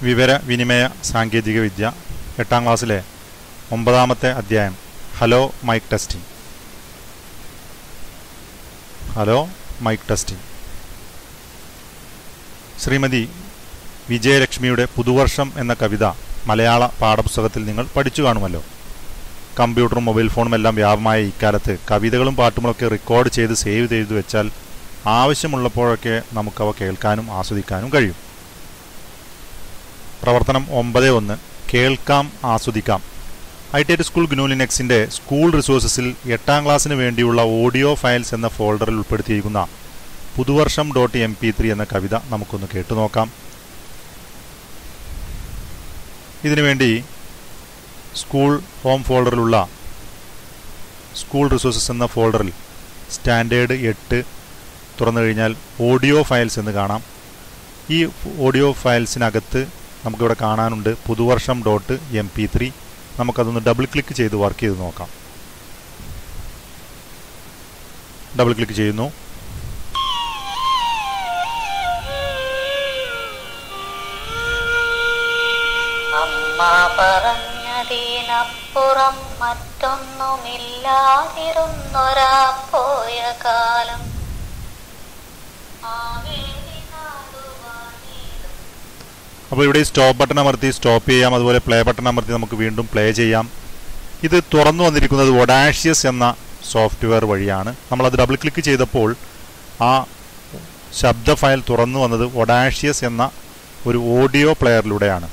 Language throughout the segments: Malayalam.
വിവരവിനിമയ സാങ്കേതികവിദ്യ 8ാം ക്ലാസ്സിലെ 9ാമത്തെ അധ്യായം hello mic testing. Hello mic testing. Shrimati വിജയലക്ഷ്മിയുടെ പുതുവർഷം എന്ന കവിത മലയാള പാഠപുസ്തകത്തിൽ നിങ്ങൾ പഠിച്ചു കാണുമല്ലോ. കമ്പ്യൂട്ടറും മൊബൈൽ ഫോണും എല്ലാം വ്യാപകമായ ഇക്കാലത്ത് കവിതകളും പാട്ടുകളൊക്കെ റെക്കോർഡ് ചെയ്ത് സേവ് ചെയ്തു വെച്ചാൽ ആവശ്യമുള്ളപ്പോഴൊക്കെ നമുക്കവ കേൾക്കാനും ആസ്വദിക്കാനും കഴിയും. പ്രവർത്തനം 9.1 കേൾക്കാം ആസ്വദിക്കാം. ICT സ്കൂൾ GNU ലിനക്സിൻ്റെ സ്കൂൾ റിസോഴ്സസിൽ 8ാം ക്ലാസ്സിന് വേണ്ടിയുള്ള ഓഡിയോ ഫയൽസ് എന്ന ഫോൾഡറിൽ ഉൾപ്പെടുത്തിയിരിക്കുന്ന പുതുവർഷം .mp3 എന്ന കവിത നമുക്കൊന്ന് കേട്ടുനോക്കാം. ഇതിനുവേണ്ടി സ്കൂൾ ഹോം ഫോൾഡറിലുള്ള സ്കൂൾ റിസോഴ്സസ് എന്ന ഫോൾഡറിൽ സ്റ്റാൻഡേർഡ് 8 തുറന്നു കഴിഞ്ഞാൽ ഓഡിയോ ഫയൽസ് എന്ന് കാണാം. ഈ ഓഡിയോ ഫയൽസിനകത്ത് നമുക്കിവിടെ കാണാനുണ്ട് പുതുവർഷം .mp3. നമുക്കതൊന്ന് ഡബിൾ ക്ലിക്ക് ചെയ്ത് വർക്ക് ചെയ്ത് നോക്കാം. ഡബിൾ ക്ലിക്ക് ചെയ്യുന്നു. അമ്മ പറഞ്ഞതിനപ്പുറം മറ്റൊന്നുമില്ലാതിരുന്നൊരാ പോയ കാലം. അപ്പോൾ ഇവിടെ സ്റ്റോപ്പ് ബട്ടൺ അമർത്തി സ്റ്റോപ്പ് ചെയ്യാം. അതുപോലെ പ്ലേ ബട്ടൺ അമർത്തി നമുക്ക് വീണ്ടും പ്ലേ ചെയ്യാം. ഇത് തുറന്നു വന്നിരിക്കുന്നത് ഒഡാഷ്യസ് എന്ന സോഫ്റ്റ്വെയർ വഴിയാണ്. നമ്മളത് ഡബിൾ ക്ലിക്ക് ചെയ്തപ്പോൾ ആ ശബ്ദ ഫയൽ തുറന്നു വന്നത് ഒഡാഷ്യസ് എന്ന ഒരു ഓഡിയോ പ്ലെയറിലൂടെയാണ്.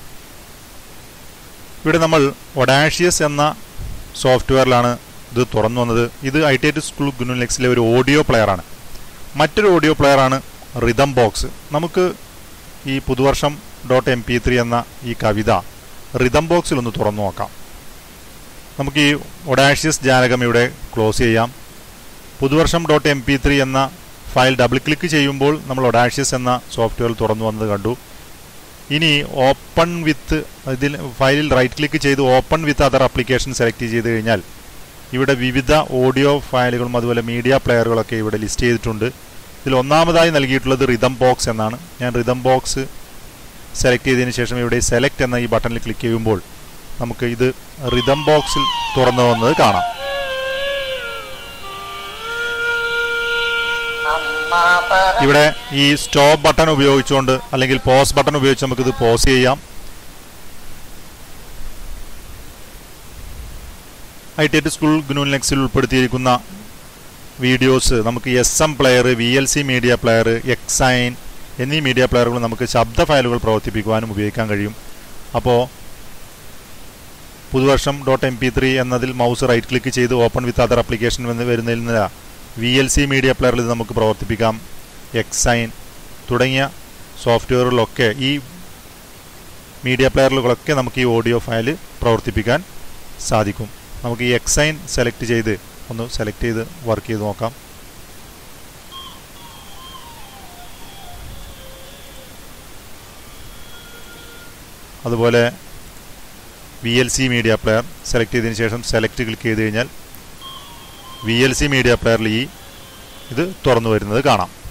ഇവിടെ നമ്മൾ ഒഡാഷ്യസ് എന്ന സോഫ്റ്റ്വെയറിലാണ് ഇത് തുറന്നു വന്നത്. ഇത് ICT സ്കൂൾ GNU ലിനക്സിലെ ഒരു ഓഡിയോ പ്ലെയറാണ്. മറ്റൊരു ഓഡിയോ പ്ലെയറാണ് റിതം ബോക്സ്. നമുക്ക് ഈ പുതുവർഷം .mp3 എന്ന ഈ കവിത റിതം ബോക്സിൽ ഒന്ന് തുറന്നു നോക്കാം. നമുക്ക് ഈ ഒഡാഷ്യസ് ജാലകം ഇവിടെ ക്ലോസ് ചെയ്യാം. പുതുവർഷം .mp3 എന്ന ഫയൽ ഡബിൾ ക്ലിക്ക് ചെയ്യുമ്പോൾ നമ്മൾ ഒഡാഷ്യസ് എന്ന സോഫ്റ്റ്വെയർ തുറന്നു വന്നത് കണ്ടു. ഇനി ഓപ്പൺ വിത്ത് ഇതിൽ ഫയലിൽ റൈറ്റ് ക്ലിക്ക് ചെയ്ത് open with other application select ചെയ്ത് കഴിഞ്ഞാൽ ഇവിടെ വിവിധ ഓഡിയോ ഫയലുകളും അതുപോലെ മീഡിയ പ്ലെയറുകളൊക്കെ ഇവിടെ ലിസ്റ്റ് ചെയ്തിട്ടുണ്ട്. ഇതിൽ ഒന്നാമതായി നൽകിയിട്ടുള്ളത് റിതം ബോക്സ് എന്നാണ്. ഞാൻ റിതം ബോക്സ് സെലക്ട് ചെയ്തതിന് ശേഷം ഇവിടെ സെലക്ട് എന്ന ഈ ബട്ടണിൽ ക്ലിക്ക് ചെയ്യുമ്പോൾ നമുക്ക് ഇത് റിതം ബോക്സിൽ തുറന്നു വന്നത് കാണാം. ഇവിടെ ഈ സ്റ്റോപ്പ് ബട്ടൺ ഉപയോഗിച്ചുകൊണ്ട് അല്ലെങ്കിൽ പോസ് ബട്ടൺ ഉപയോഗിച്ച് നമുക്കിത് പോസ് ചെയ്യാം. ICT സ്കൂൾ GNU ലിനക്സിൽ ഉൾപ്പെടുത്തിയിരിക്കുന്ന വീഡിയോസ് നമുക്ക് SM player, VLC media player, Xine എന്നീ മീഡിയ പ്ലെയറുകൾ നമുക്ക് ശബ്ദ ഫയലുകൾ പ്രവർത്തിപ്പിക്കുവാനും ഉപയോഗിക്കാൻ കഴിയും. അപ്പോൾ പുതുവർഷം .mp3 എന്നതിൽ മൗസ് റൈറ്റ് ക്ലിക്ക് ചെയ്ത് ഓപ്പൺ വിത്ത് അതർ ആപ്ലിക്കേഷൻ എന്ന് വരുന്നതിൽ നിന്ന് VLC മീഡിയ പ്ലെയറിൽ ഇത് നമുക്ക് പ്രവർത്തിപ്പിക്കാം. എക്സൈൻ തുടങ്ങിയ സോഫ്റ്റ്വെയറുകളിലൊക്കെ ഈ മീഡിയ പ്ലെയറുകളൊക്കെ നമുക്ക് ഈ ഓഡിയോ ഫയൽ പ്രവർത്തിപ്പിക്കാൻ സാധിക്കും. നമുക്ക് ഈ എക്സൈൻ സെലക്ട് ചെയ്ത് ഒന്ന് സെലക്ട് ചെയ്ത് വർക്ക് ചെയ്ത് നോക്കാം. അതുപോലെ VLC മീഡിയ പ്ലെയർ സെലക്ട് ചെയ്തതിന് ശേഷം സെലക്ട് ക്ലിക്ക് ചെയ്ത് കഴിഞ്ഞാൽ VLC മീഡിയ പ്ലെയറിൽ ഇത് തുറന്നു വരുന്നത് കാണാം.